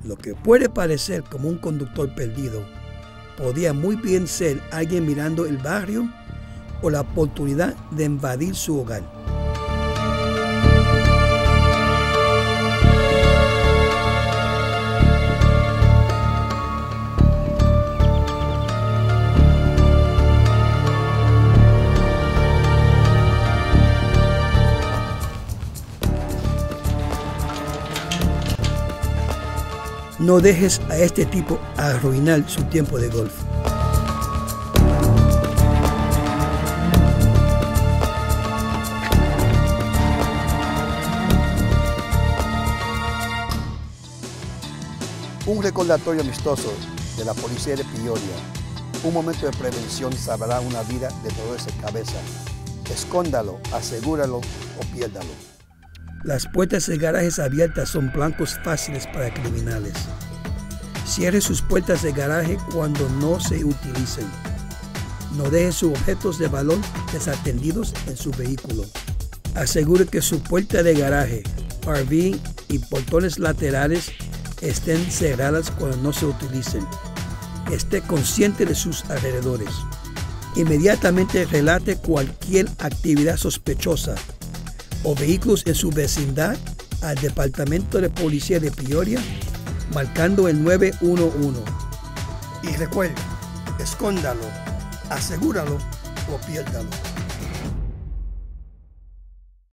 Lo que puede parecer como un conductor perdido podía muy bien ser alguien mirando el barrio o la oportunidad de invadir su hogar. No dejes a este tipo arruinar su tiempo de golf. Un recordatorio amistoso de la policía de Peoria. Un momento de prevención salvará una vida de dolores de cabeza. Escóndalo, asegúralo o piérdalo. Las puertas de garajes abiertas son blancos fáciles para criminales. Cierre sus puertas de garaje cuando no se utilicen. No deje sus objetos de valor desatendidos en su vehículo. Asegure que su puerta de garaje, RV y portones laterales estén cerradas cuando no se utilicen. Esté consciente de sus alrededores. Inmediatamente relate cualquier actividad sospechosa o vehículos en su vecindad al Departamento de Policía de Peoria, marcando el 911. Y recuerde, escóndalo, asegúralo o piérdalo.